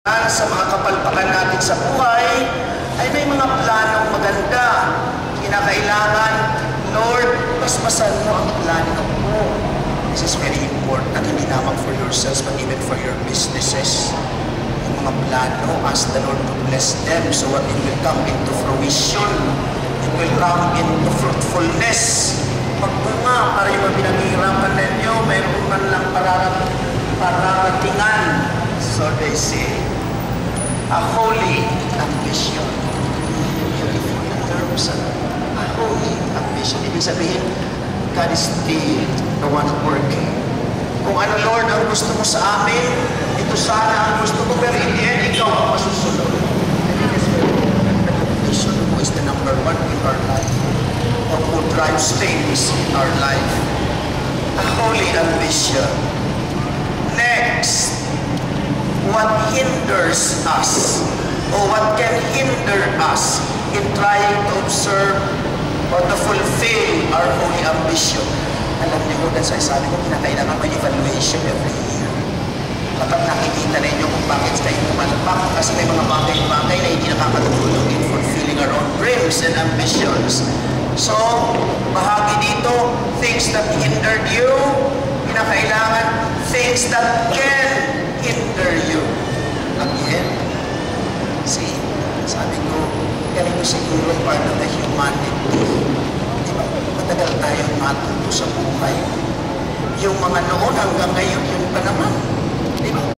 Sa mga kapalpakan natin sa buhay, ay may mga planong maganda. Kinakailangan, Lord, paspasan mo ang plano mo. This is very important, hindi lamang for yourselves, but even for your businesses. Yung mga plano, ask the Lord to bless them so that it will come into fruition. It will come into fruitfulness. Magbunga para yung pinaghihirapan ninyo, mayroon man lang pararatingan. So they say, a holy ambition. Beautiful terms. A holy ambition. Ibig sabihin, God is still the one working. Kung ano, Lord, ang gusto mo sa amin, ito sana ang gusto ko, pero in the end, ikaw ang masusunod. And it is very important that the ambition mo is the number one in our life, or who drives things in our life. A holy ambition. Next, what hinders us, or what can hinder us in trying to observe or to fulfill our holy ambition. Alam niyo, that's why sabi ko, kinakailangan may evaluation every year. Kapag nakikita ninyo kung bakit kayo pumalpak, kasi may mga bagay-bagay na hindi nakakatulong in fulfilling our own dreams and ambitions. So, bahagi dito, things that hindered you, kinakailangan things that can hinder you. Again, see, sabi ko, ganito siguro part of the humanity. Diba? Matagal tayong matuto sa buhay. Yung mga noon hanggang ngayon, yung pa naman. Diba?